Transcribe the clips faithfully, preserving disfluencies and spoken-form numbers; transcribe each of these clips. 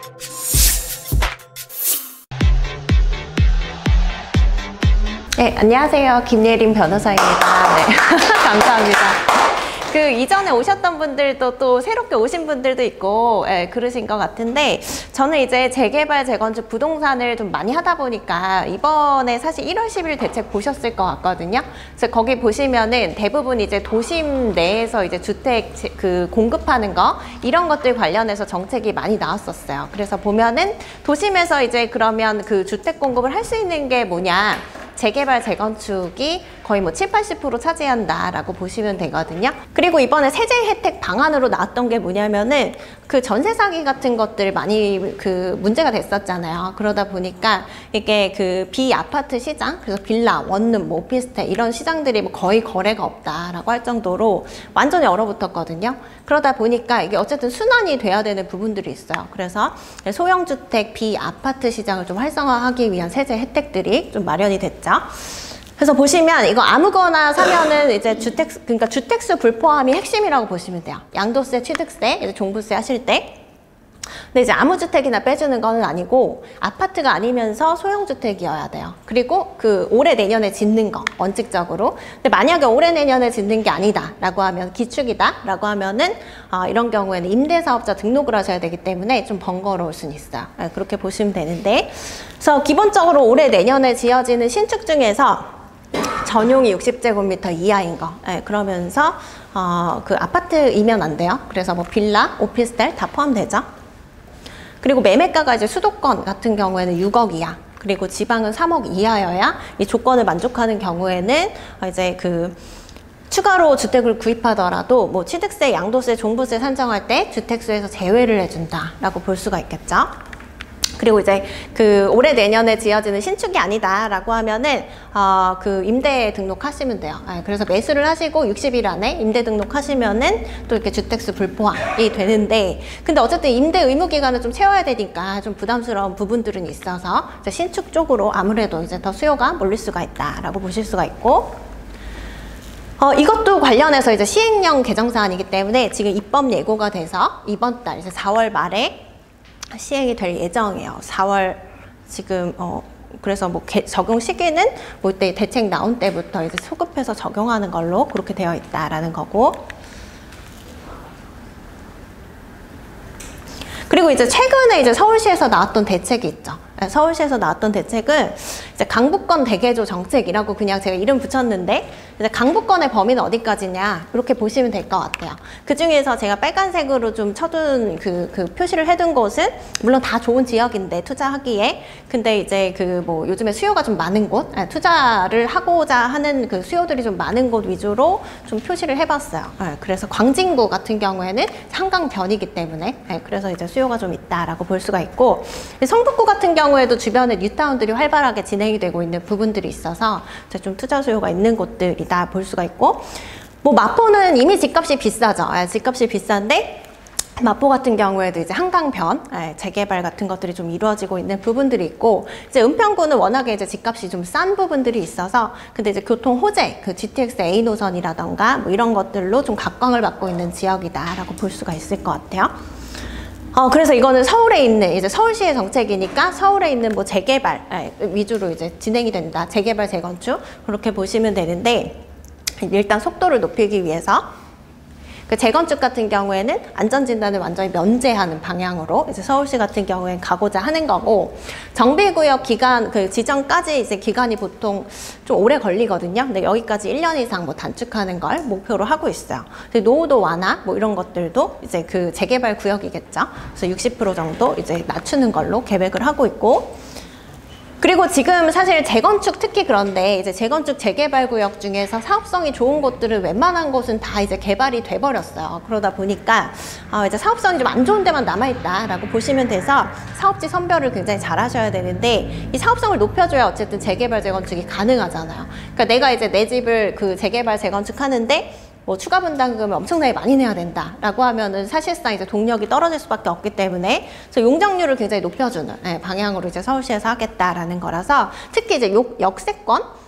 네, 안녕하세요. 김예린 변호사입니다. 네, 감사합니다. 그 이전에 오셨던 분들도 또 새롭게 오신 분들도 있고, 예, 그러신 것 같은데, 저는 이제 재개발, 재건축, 부동산을 좀 많이 하다 보니까 이번에 사실 일월 십일 대책 보셨을 것 같거든요. 그래서 거기 보시면은 대부분 이제 도심 내에서 이제 주택 그 공급하는 거, 이런 것들 관련해서 정책이 많이 나왔었어요. 그래서 보면은 도심에서 이제 그러면 그 주택 공급을 할 수 있는 게 뭐냐? 재개발, 재건축이 거의 뭐 칠, 팔십 퍼센트 차지한다라고 보시면 되거든요. 그리고 이번에 세제 혜택 방안으로 나왔던 게 뭐냐면은 그 전세 사기 같은 것들 많이 그 문제가 됐었잖아요. 그러다 보니까 이게 그 비아파트 시장, 그래서 빌라, 원룸, 뭐 오피스텔 이런 시장들이 뭐 거의 거래가 없다라고 할 정도로 완전히 얼어붙었거든요. 그러다 보니까 이게 어쨌든 순환이 돼야 되는 부분들이 있어요. 그래서 소형주택, 비아파트 시장을 좀 활성화하기 위한 세제 혜택들이 좀 마련이 됐죠. 그래서 보시면 이거 아무거나 사면은 이제 주택, 그러니까 주택수 불포함이 핵심이라고 보시면 돼요. 양도세, 취득세, 이제 종부세 하실 때. 근데 이제 아무 주택이나 빼주는 거는 아니고 아파트가 아니면서 소형주택이어야 돼요. 그리고 그 올해 내년에 짓는 거, 원칙적으로. 근데 만약에 올해 내년에 짓는 게 아니다 라고 하면, 기축이다 라고 하면은 어, 이런 경우에는 임대사업자 등록을 하셔야 되기 때문에 좀 번거로울 수는 있어요. 네, 그렇게 보시면 되는데, 그래서 기본적으로 올해 내년에 지어지는 신축 중에서 전용이 육십 제곱미터 이하인 거, 네, 그러면서 어, 그 아파트이면 안 돼요. 그래서 뭐 빌라, 오피스텔 다 포함되죠. 그리고 매매가가 이제 수도권 같은 경우에는 육억 이하, 그리고 지방은 삼억 이하여야 이 조건을 만족하는 경우에는 이제 그 추가로 주택을 구입하더라도 뭐 취득세, 양도세, 종부세 산정할 때 주택수에서 제외를 해준다라고 볼 수가 있겠죠. 그리고 이제 그 올해 내년에 지어지는 신축이 아니다라고 하면은 어 그 임대 등록하시면 돼요. 네, 그래서 매수를 하시고 육십 일 안에 임대 등록하시면은 또 이렇게 주택수 불포함이 되는데, 근데 어쨌든 임대 의무 기간을 좀 채워야 되니까 좀 부담스러운 부분들은 있어서 이제 신축 쪽으로 아무래도 이제 더 수요가 몰릴 수가 있다라고 보실 수가 있고, 어, 이것도 관련해서 이제 시행령 개정사안이기 때문에 지금 입법 예고가 돼서 이번 달 이제 사월 말에 시행이 될 예정이에요. 사월 지금 어 그래서 뭐 개, 적용 시기는 뭐 때 대책 나온 때부터 이제 소급해서 적용하는 걸로 그렇게 되어 있다라는 거고. 그리고 이제 최근에 이제 서울시에서 나왔던 대책이 있죠. 서울시에서 나왔던 대책은 이제 강북권 대개조 정책이라고 그냥 제가 이름 붙였는데, 이제 강북권의 범위는 어디까지냐 이렇게 보시면 될 것 같아요. 그 중에서 제가 빨간색으로 좀 쳐둔 그, 그 표시를 해둔 곳은 물론 다 좋은 지역인데 투자하기에, 근데 이제 그 뭐 요즘에 수요가 좀 많은 곳, 네, 투자를 하고자 하는 그 수요들이 좀 많은 곳 위주로 좀 표시를 해봤어요. 네, 그래서 광진구 같은 경우에는 한강변이기 때문에 네, 그래서 이제 수요가 좀 있다라고 볼 수가 있고, 성북구 같은 경우 경우에도 주변에 뉴타운들이 활발하게 진행이 되고 있는 부분들이 있어서 좀 투자 수요가 있는 곳들이다 볼 수가 있고, 뭐 마포는 이미 집값이 비싸죠. 예, 집값이 비싼데 마포 같은 경우에도 이제 한강변 예, 재개발 같은 것들이 좀 이루어지고 있는 부분들이 있고, 이제 은평구는 워낙에 이제 집값이 좀 싼 부분들이 있어서, 근데 이제 교통 호재, 그 지티엑스 A 노선이라던가 뭐 이런 것들로 좀 각광을 받고 있는 지역이다라고 볼 수가 있을 것 같아요. 어, 그래서 이거는 서울에 있는, 이제 서울시의 정책이니까 서울에 있는 뭐 재개발 에, 위주로 이제 진행이 된다. 재개발, 재건축. 그렇게 보시면 되는데, 일단 속도를 높이기 위해서 그 재건축 같은 경우에는 안전진단을 완전히 면제하는 방향으로 이제 서울시 같은 경우엔 가고자 하는 거고, 정비구역 기간, 그 지정까지 이제 기간이 보통 좀 오래 걸리거든요. 근데 여기까지 일 년 이상 뭐 단축하는 걸 목표로 하고 있어요. 노후도 완화, 뭐 이런 것들도 이제 그 재개발 구역이겠죠. 그래서 육십 퍼센트 정도 이제 낮추는 걸로 계획을 하고 있고, 그리고 지금 사실 재건축 특히 그런데 이제 재건축 재개발 구역 중에서 사업성이 좋은 곳들은 웬만한 곳은 다 이제 개발이 돼버렸어요. 그러다 보니까 어 이제 사업성이 좀 안 좋은 데만 남아있다라고 보시면 돼서 사업지 선별을 굉장히 잘 하셔야 되는데, 이 사업성을 높여줘야 어쨌든 재개발 재건축이 가능하잖아요. 그러니까 내가 이제 내 집을 그 재개발 재건축 하는데 뭐 추가 분담금을 엄청나게 많이 내야 된다라고 하면은 사실상 이제 동력이 떨어질 수밖에 없기 때문에, 그래서 용적률을 굉장히 높여주는 예, 방향으로 이제 서울시에서 하겠다라는 거라서, 특히 이제 역, 역세권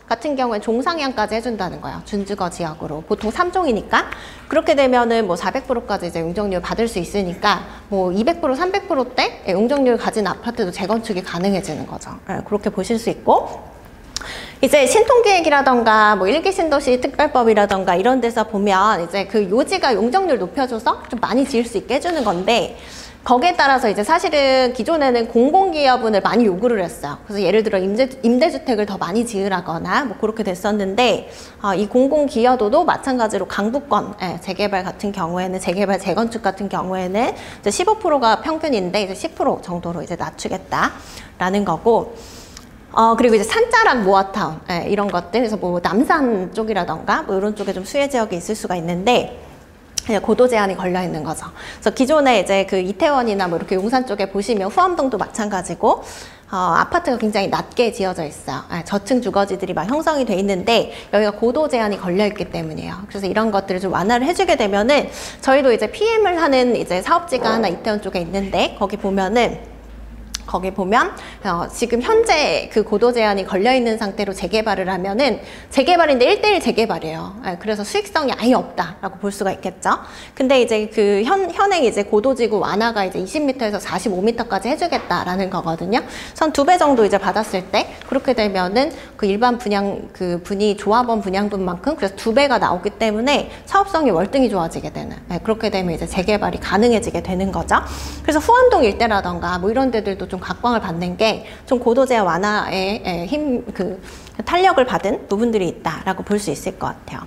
같은 경우에 종상향까지 해준다는 거예요. 준주거 지역으로. 보통 삼 종이니까. 그렇게 되면은 뭐 사백 퍼센트까지 이제 용적률 받을 수 있으니까 뭐 이백 퍼센트, 삼백 퍼센트대 용적률 가진 아파트도 재건축이 가능해지는 거죠. 네, 그렇게 보실 수 있고. 이제 신통기획이라던가 뭐 일기 신도시 특별법이라던가 이런 데서 보면 이제 그 요지가 용적률 높여줘서 좀 많이 지을 수 있게 해주는 건데, 거기에 따라서 이제 사실은 기존에는 공공기업을 많이 요구를 했어요. 그래서 예를 들어 임대, 임대주택을 더 많이 지으라거나 뭐 그렇게 됐었는데, 어, 이 공공기여도도 마찬가지로 강북권 예, 재개발 같은 경우에는, 재개발 재건축 같은 경우에는 이제 십오 퍼센트가 평균인데 이제 십 퍼센트 정도로 이제 낮추겠다라는 거고, 어, 그리고 이제 산자락 모아타운 예, 이런 것들, 그래서 뭐 남산 쪽이라던가 뭐 이런 쪽에 좀 수혜 지역이 있을 수가 있는데, 고도 제한이 걸려 있는 거죠. 그래서 기존에 이제 그 이태원이나 뭐 이렇게 용산 쪽에 보시면 후암동도 마찬가지고, 어, 아파트가 굉장히 낮게 지어져 있어요. 아, 저층 주거지들이 막 형성이 돼 있는데 여기가 고도 제한이 걸려 있기 때문이에요. 그래서 이런 것들을 좀 완화를 해주게 되면은, 저희도 이제 피엠을 하는 이제 사업지가 하나 이태원 쪽에 있는데, 거기 보면은 거기 보면 어, 지금 현재 그 고도 제한이 걸려 있는 상태로 재개발을 하면은 재개발인데 일 대일 재개발이에요. 예, 그래서 수익성이 아예 없다라고 볼 수가 있겠죠. 근데 이제 그 현, 현행 이제 고도지구 완화가 이제 이십 미터에서 사십오 미터까지 해주겠다라는 거거든요. 한 두 배 정도 이제 받았을 때, 그렇게 되면은 그 일반 분양 그 분이 조합원 분양분만큼, 그래서 두 배가 나오기 때문에 사업성이 월등히 좋아지게 되는, 예, 그렇게 되면 이제 재개발이 가능해지게 되는 거죠. 그래서 후암동 일대라던가 뭐 이런 데들도 좀 각광을 받는 게 좀 고도 제한 완화에 힘, 그 탄력을 받은 부분들이 있다라고 볼 수 있을 것 같아요.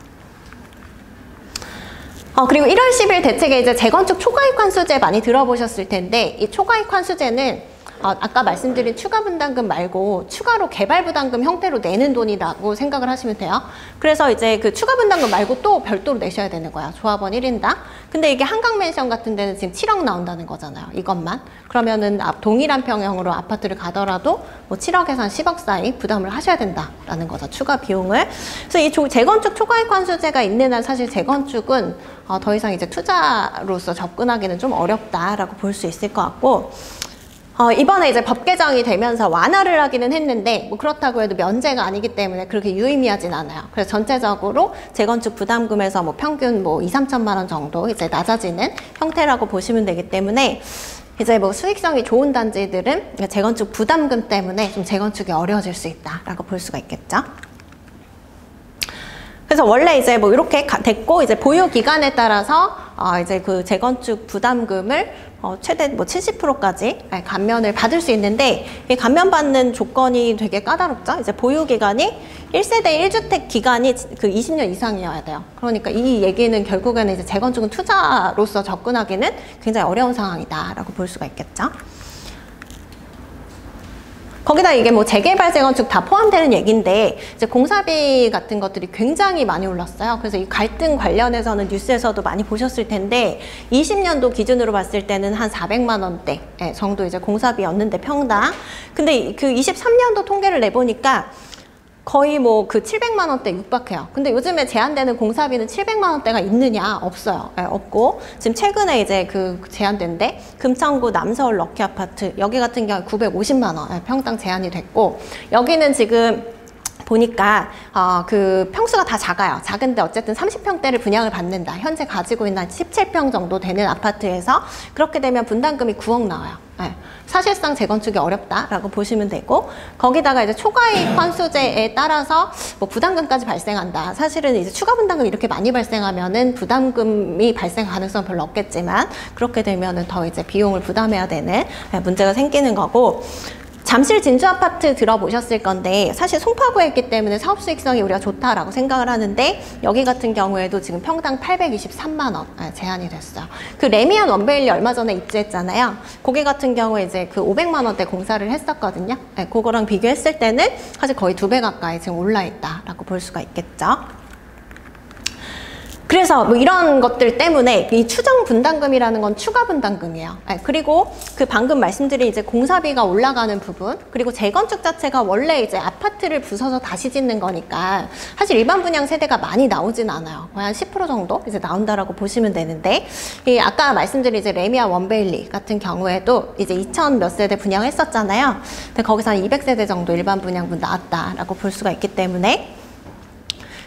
어, 그리고 일월 십일 대책에 이제 재건축 초과이익 환수제 많이 들어보셨을 텐데, 이 초과이익 환수제는 어, 아까 말씀드린 추가 분담금 말고 추가로 개발 부담금 형태로 내는 돈이라고 생각을 하시면 돼요. 그래서 이제 그 추가 분담금 말고 또 별도로 내셔야 되는 거야, 조합원 일 인당. 근데 이게 한강맨션 같은 데는 지금 칠억 나온다는 거잖아요, 이것만. 그러면은 동일한 평형으로 아파트를 가더라도 뭐 칠억에서 한 십억 사이 부담을 하셔야 된다라는 거죠, 추가 비용을. 그래서 이 조, 재건축 초과이익 환수제가 있는 한 사실 재건축은 어, 더 이상 이제 투자로서 접근하기는 좀 어렵다라고 볼 수 있을 것 같고, 어, 이번에 이제 법 개정이 되면서 완화를 하기는 했는데, 뭐 그렇다고 해도 면제가 아니기 때문에 그렇게 유의미하진 않아요. 그래서 전체적으로 재건축 부담금에서 뭐 평균 뭐 이삼천만 원 정도 이제 낮아지는 형태라고 보시면 되기 때문에, 이제 뭐 수익성이 좋은 단지들은 재건축 부담금 때문에 좀 재건축이 어려워질 수 있다라고 볼 수가 있겠죠. 그래서 원래 이제 뭐 이렇게 됐고, 이제 보유 기간에 따라서 어 이제 그 재건축 부담금을 어 최대 뭐 칠십 퍼센트까지 감면을 받을 수 있는데, 이 감면받는 조건이 되게 까다롭죠. 이제 보유 기간이 일 세대 일 주택 기간이 그 이십 년 이상이어야 돼요. 그러니까 이 얘기는 결국에는 이제 재건축은 투자로서 접근하기는 굉장히 어려운 상황이다라고 볼 수가 있겠죠. 거기다 이게 뭐 재개발, 재건축 다 포함되는 얘기인데, 이제 공사비 같은 것들이 굉장히 많이 올랐어요. 그래서 이 갈등 관련해서는 뉴스에서도 많이 보셨을 텐데, 이십 년도 기준으로 봤을 때는 한 사백만 원대 정도 이제 공사비였는데, 평당. 근데 그 이십삼 년도 통계를 내보니까 거의 뭐 그 칠백만 원대 육박해요. 근데 요즘에 제한되는 공사비는 칠백만 원대가 있느냐? 없어요. 네, 없고, 지금 최근에 이제 그 제한된데, 금천구 남서울 럭키 아파트, 여기 같은 경우 구백오십만 원 네, 평당 제한이 됐고, 여기는 지금 보니까 어, 그 평수가 다 작아요. 작은데 어쨌든 삼십 평대를 분양을 받는다. 현재 가지고 있는 한 십칠 평 정도 되는 아파트에서 그렇게 되면 분담금이 구억 나와요. 네. 사실상 재건축이 어렵다라고 보시면 되고, 거기다가 이제 초과이익 환수제에 따라서 뭐 부담금까지 발생한다. 사실은 이제 추가 분담금 이렇게 많이 발생하면은 부담금이 발생 가능성은 별로 없겠지만, 그렇게 되면은 더 이제 비용을 부담해야 되는 문제가 생기는 거고, 잠실 진주 아파트 들어보셨을 건데, 사실 송파구에 있기 때문에 사업 수익성이 우리가 좋다라고 생각을 하는데, 여기 같은 경우에도 지금 평당 팔백이십삼만 원 제한이 됐어요. 그 레미안 원베일리 얼마 전에 입주했잖아요. 거기 같은 경우에 이제 그 오백만 원대 공사를 했었거든요. 네, 그거랑 비교했을 때는 사실 거의 두 배 가까이 지금 올라 있다라고 볼 수가 있겠죠. 그래서 뭐 이런 것들 때문에 이 추정 분담금이라는 건 추가 분담금이에요. 네, 그리고 그 방금 말씀드린 이제 공사비가 올라가는 부분, 그리고 재건축 자체가 원래 이제 아파트를 부숴서 다시 짓는 거니까 사실 일반 분양 세대가 많이 나오진 않아요. 거의 한 십 퍼센트 정도 이제 나온다라고 보시면 되는데, 이 아까 말씀드린 이제 레미안 원베일리 같은 경우에도 이제 이천 몇 세대 분양했었잖아요. 근데 거기서 한 이백 세대 정도 일반 분양분 나왔다라고 볼 수가 있기 때문에,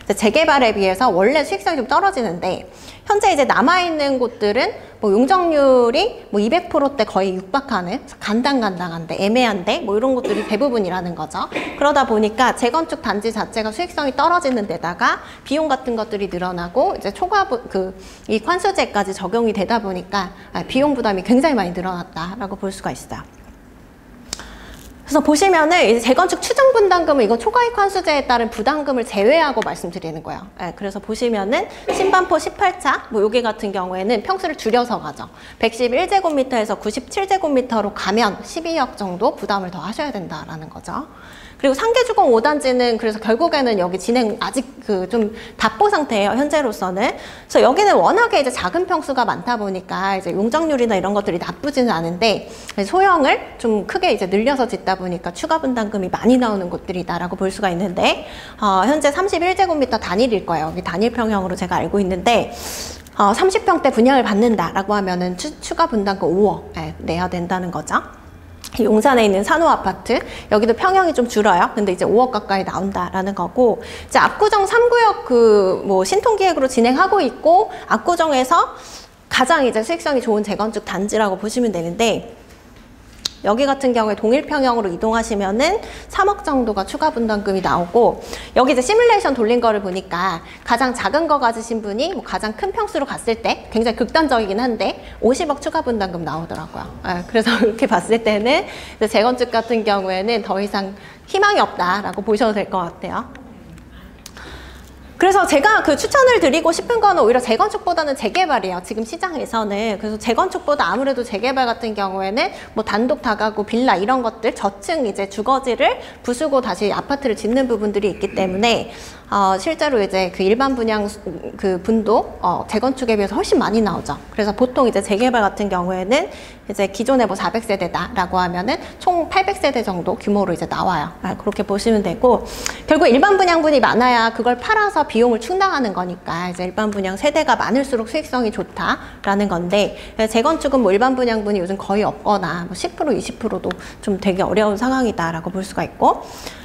재개발에 비해서 원래 수익성이 좀 떨어지는데 현재 이제 남아있는 곳들은 뭐 용적률이 뭐 이백 퍼센트대 거의 육박하는 간당간당한데 애매한데 뭐 이런 곳들이 대부분이라는 거죠. 그러다 보니까 재건축 단지 자체가 수익성이 떨어지는 데다가 비용 같은 것들이 늘어나고 이제 초과 그 이 관수제까지 적용이 되다 보니까 비용 부담이 굉장히 많이 늘어났다라고 볼 수가 있어요. 그래서 보시면은 이제 재건축 추정 분담금은 이거 초과이익 환수제에 따른 부담금을 제외하고 말씀드리는 거예요. 네, 그래서 보시면은 신반포 십팔 차 뭐 여기 같은 경우에는 평수를 줄여서 가죠. 백십일 제곱미터에서 구십칠 제곱미터로 가면 십이억 정도 부담을 더 하셔야 된다라는 거죠. 그리고 상계주공 오 단지는 그래서 결국에는 여기 진행 아직 그 좀 답보 상태예요, 현재로서는. 그래서 여기는 워낙에 이제 작은 평수가 많다 보니까 이제 용적률이나 이런 것들이 나쁘지는 않은데 소형을 좀 크게 이제 늘려서 짓다 보니까 추가 분담금이 많이 나오는 곳들이다라고 볼 수가 있는데 어, 현재 삼십일 제곱미터 단일일 거예요. 여기 단일 평형으로 제가 알고 있는데 어, 삼십 평대 분양을 받는다라고 하면은 추, 추가 분담금 오억 네, 내야 된다는 거죠. 용산에 있는 산호 아파트 여기도 평형이 좀 줄어요. 근데 이제 오억 가까이 나온다라는 거고 이제 압구정 삼 구역 그 뭐 신통기획으로 진행하고 있고 압구정에서 가장 이제 수익성이 좋은 재건축 단지라고 보시면 되는데 여기 같은 경우에 동일 평형으로 이동하시면은 삼억 정도가 추가 분담금이 나오고 여기 이제 시뮬레이션 돌린 거를 보니까 가장 작은 거 가지신 분이 뭐 가장 큰 평수로 갔을 때 굉장히 극단적이긴 한데 오십억 추가 분담금 나오더라고요. 네, 그래서 이렇게 봤을 때는 재건축 같은 경우에는 더 이상 희망이 없다라고 보셔도 될 것 같아요. 그래서 제가 그 추천을 드리고 싶은 거는 오히려 재건축보다는 재개발이에요. 지금 시장에서는. 그래서 재건축보다 아무래도 재개발 같은 경우에는 뭐 단독 다가구, 빌라 이런 것들 저층 이제 주거지를 부수고 다시 아파트를 짓는 부분들이 있기 때문에 어, 실제로 이제 그 일반 분양 그 분도 어, 재건축에 비해서 훨씬 많이 나오죠. 그래서 보통 이제 재개발 같은 경우에는 이제 기존에 뭐 사백 세대다라고 하면은 총 팔백 세대 정도 규모로 이제 나와요. 아, 그렇게 보시면 되고 결국 일반 분양분이 많아야 그걸 팔아서 비용을 충당하는 거니까 이제 일반 분양 세대가 많을수록 수익성이 좋다라는 건데 재건축은 뭐 일반 분양분이 요즘 거의 없거나 뭐 십 퍼센트, 이십 퍼센트도 좀 되게 어려운 상황이다라고 볼 수가 있고.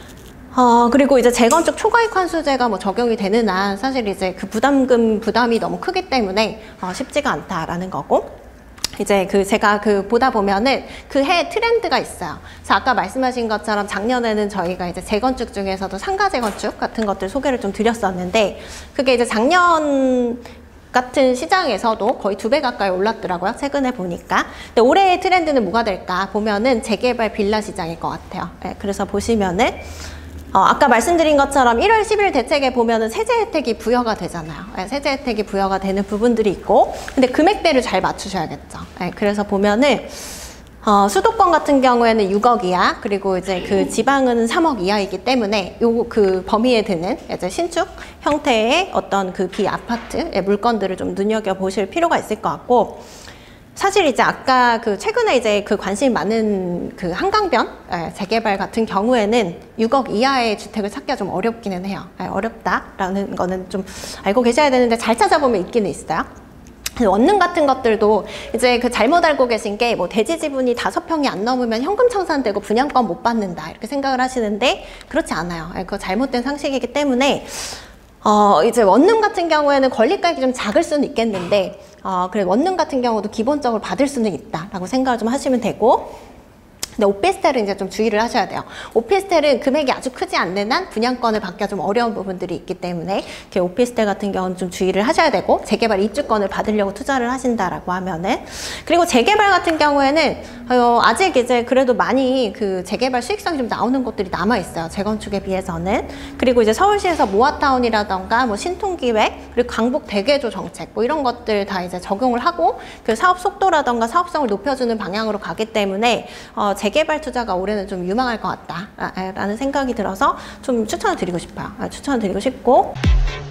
어, 그리고 이제 재건축 초과이익 환수제가 뭐 적용이 되는 한 사실 이제 그 부담금 부담이 너무 크기 때문에 어, 쉽지가 않다라는 거고 이제 그 제가 그 보다 보면은 그 해 트렌드가 있어요. 그래서 아까 말씀하신 것처럼 작년에는 저희가 이제 재건축 중에서도 상가 재건축 같은 것들 소개를 좀 드렸었는데 그게 이제 작년 같은 시장에서도 거의 두 배 가까이 올랐더라고요. 최근에 보니까. 근데 올해의 트렌드는 뭐가 될까 보면은 재개발 빌라 시장일 것 같아요. 네, 그래서 보시면은 어, 아까 말씀드린 것처럼 일월 십일 대책에 보면은 세제 혜택이 부여가 되잖아요. 네, 세제 혜택이 부여가 되는 부분들이 있고, 근데 금액대를 잘 맞추셔야겠죠. 네, 그래서 보면은 어, 수도권 같은 경우에는 육억 이하, 그리고 이제 그 지방은 삼억 이하이기 때문에 요 그 범위에 드는 이제 신축 형태의 어떤 그 비아파트의 물건들을 좀 눈여겨 보실 필요가 있을 것 같고. 사실 이제 아까 그 최근에 이제 그 관심이 많은 그 한강변 예, 재개발 같은 경우에는 육억 이하의 주택을 찾기가 좀 어렵기는 해요. 예, 어렵다라는 거는 좀 알고 계셔야 되는데 잘 찾아보면 있기는 있어요. 원룸 같은 것들도 이제 그 잘못 알고 계신 게 뭐 대지 지분이 다섯 평이 안 넘으면 현금 청산되고 분양권 못 받는다 이렇게 생각을 하시는데 그렇지 않아요. 예, 그거 잘못된 상식이기 때문에 어, 이제 원룸 같은 경우에는 권리가액이 좀 작을 수는 있겠는데, 어, 그래, 원룸 같은 경우도 기본적으로 받을 수는 있다라고 생각을 좀 하시면 되고, 근데 오피스텔은 이제 좀 주의를 하셔야 돼요. 오피스텔은 금액이 아주 크지 않는 한 분양권을 받기가 좀 어려운 부분들이 있기 때문에 이렇게 오피스텔 같은 경우는 좀 주의를 하셔야 되고 재개발 입주권을 받으려고 투자를 하신다라고 하면은 그리고 재개발 같은 경우에는 어, 아직 이제 그래도 많이 그 재개발 수익성이 좀 나오는 곳들이 남아 있어요. 재건축에 비해서는. 그리고 이제 서울시에서 모아타운이라던가 뭐 신통기획 그리고 강북 대개조 정책 뭐 이런 것들 다 이제 적용을 하고 그 사업 속도라던가 사업성을 높여주는 방향으로 가기 때문에 어, 재개발 투자가 올해는 좀 유망할 것 같다라는 생각이 들어서 좀 추천을 드리고 싶어요. 추천을 드리고 싶고.